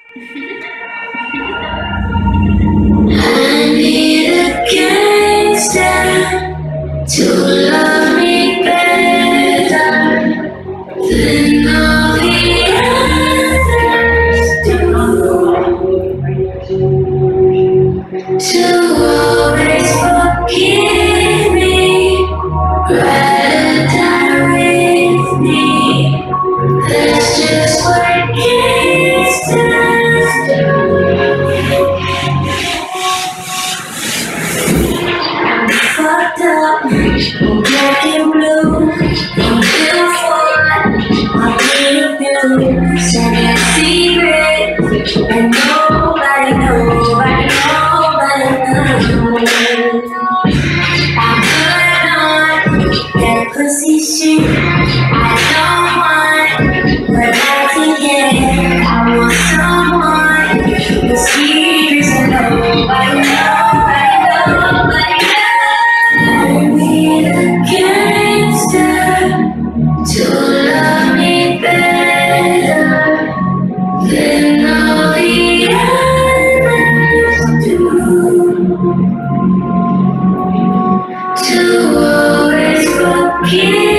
I need a gangster to love me better than all the others do. To always forgive me, ride or die with me. That's just what gangsters do. Fucked up, I'm black and blue. I'm beautiful, I'm being send a secret, and nobody knows. I'm good on that pussy shit. I don't want, but I can get. I want someone with secrets and nobody knows. I need a gangster to love me better than all the others do. To always forgive.